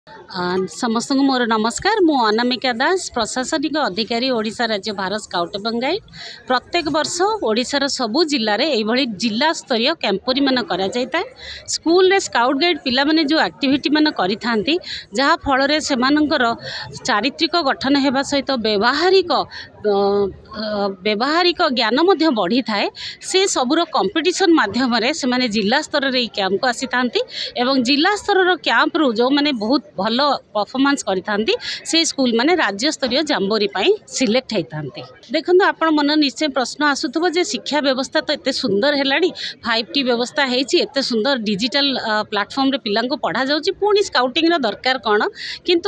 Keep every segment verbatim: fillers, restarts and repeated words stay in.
आ, समस्त को मोर नमस्कार। मु अनामिका दास, प्रशासनिक अधिकारी, ओडिशा राज्य भारत स्काउट एवं गाइड। प्रत्येक वर्ष ओडिशार सबु जिले में यही जिला स्तरीय कैंपरी मान करा जाए। स्कूल रे स्काउट गाइड पिला माने जो एक्टिविटी मान करिथांती, जहा फल रे सेमानंकर चारित्रिक गठन हेबा सहित व्यवहारिक व्यवहारिक ज्ञान मध्य बढ़ी थाए। से सबुर कंपटीशन माध्यम रे से माने जिला स्तर रे कैंप को आसी थांती एवं जिला स्तर रो कैंप रो जो माने बहुत भलो परफॉर्मेंस करिथांती से स्कूल माने राज्य स्तरीय जाम्बोरी पाई सिलेक्ट हेइथांती। देखंतु आपण मन निश्चय प्रश्न आसुथबो जे शिक्षा व्यवस्था तो एते सुंदर हेलाडी, फाइव टी व्यवस्था हेछि, एते सुंदर डिजिटल प्लेटफॉर्म रे पिलां को पढ़ा जाउची, पुणी स्काउटिंग रो दरकार कोन। किंतु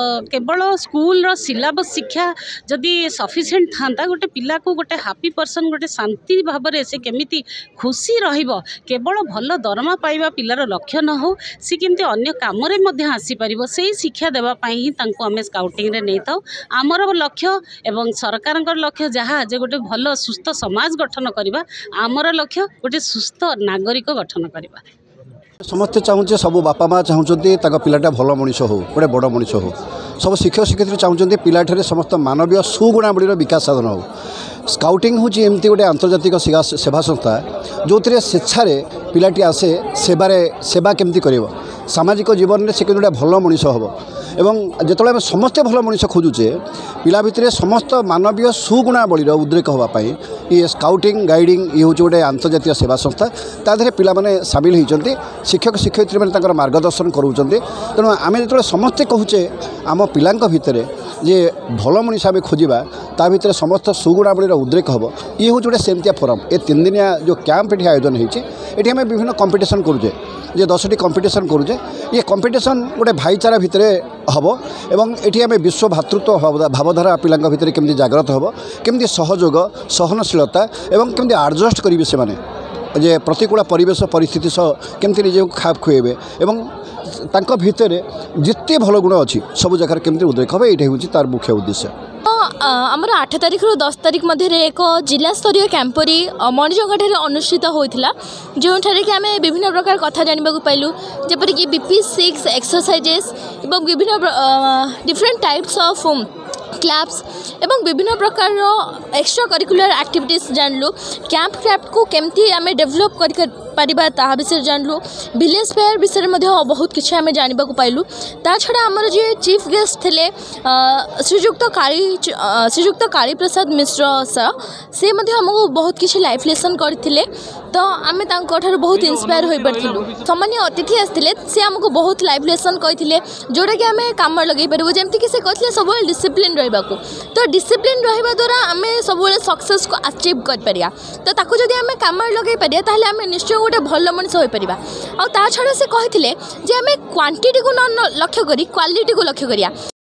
केवल स्कूल रो सिलेबस शिक्षा जदी सफिशिएंट थांता गोटे पिला को गोटे हैप्पी पर्सन गोटे शांति भाव में से केमिति खुशी रहिबो, केवल भल दरमा पाइबा पिलार लक्ष्य न हो, सी केमती अन्य काम रे मध्य आसी परिबो, सेही शिक्षा देबा पई ही तांको हमें स्काउटिंग रे नै थाउ। आमर लक्ष्य एवं सरकारक लक्ष्य जहाँ जे गोटे भल सुस्थ समाज गठन करबा, आमर लक्ष्य गोटे सुस्थ नागरिक गठन करबा। समस्ते चाहूँ सब बापा माँ चाहते पिलाटा भल मनीष हो, गोटे बड़ मनीष हो। सब शिक्षक शिक्षयित्री चाहते पिलाठे समस्त मानवीय सुगुणावलीर विकास साधन हो। स्काउटिंग हूँ एमती गोटे आंतर्जातिक सेवा संस्था जो स्वेच्छारे पिलाटी आसे सेवारे सेवा केमती कर सामाजिक जीवन में से गोटे भल मनीष हम। एवं जिते आम समस्ते भल मनीष खोजुचे पिला भितर समस्त मानवीय सुगुणावलीर उद्रेक होगापाई ये स्काउटिंग गाइडिंग ये हूँ गोटे आंतर्जातिक सेवा संस्था। तादे पिला माने सामिल होती, शिक्षक शिक्षयित्री मैंने मार्गदर्शन करूँ। तेणु आम जो समस्ते कहूचे आम पिला भितर जे भल मनीष आम खोजा ता भितर समस्त सुगुणावलीर उद्रेक हम। ये हूँ गोटे सेमतिया फोरम। ये तीन दिनिया जो कैंप ये आयोजन होती आम विभिन्न कंपिटिशन करुचे, जे दसटी कंपिटिशन करुचे। ये कंपिटिशन गोटे भाईचारा भितर हम एवं ये आम विश्व भातृत्व भावधारा पिला भितर केमती जागृत हम, केमती सहयोग सहनशीलता एवं केमती एडजस्ट करेंगे से माने जे प्रतिकूल परिवेश परिस्थिति सह केमती निजे खाप खुएबे एवं तांको भितर जिते भल गुण अच्छी सब जगह केमती उद्रेक हे, ये हूँ तार मुख्य उद्देश्य। आमर आठ तारिख रु दस तारिख मध्य एक जिला स्तरीय कैंपरी मणिजंगाठारे अनुष्ठित होता, जो कि आम विभिन्न प्रकार कथा जानवा पाइलु, जपरिक बीपी सिक्स एक्सरसाइजेस एवं विभिन्न डिफरेंट टाइप्स ऑफ क्लब्स एवं विभिन्न प्रकार एक्स्ट्रा करिकुलर एक्टिविटीज जानलु। कैंप क्राफ्ट को केमती आम डेभलप कर पारिबा ता विषय जानलु। विलेज फेयर विषय में बहुत किसी आम जानवा पाइलु। ता छड़ा आमर जे चीफ गेस्ट थे श्रीजुक्त काली श्रीजुक्त काली प्रसाद मिश्र सर, से आमको बहुत किसी लाइफ लेसन करते, तो आम बहुत इंस्पायर हो पार्थिलु। सामान्य अतिथि आसते से आमको बहुत लाइफ लेसन कहते जोटा कि आम काम लगे पारू, जमती कि से कहते सब डिसिप्लिन रहा। तो डिसिप्लिन रहा द्वारा आम सब सक्सेस को अचीव कर पारिया। तो ताको जदि आम काम लगे पारिया ताहले आम निश्चय गोटे भल मनीष हो पारिबा। आ ता छड़ा से कहते जे आम क्वांटिटी को न लक्ष्य करी क्वालिटी को लक्ष्य करिया।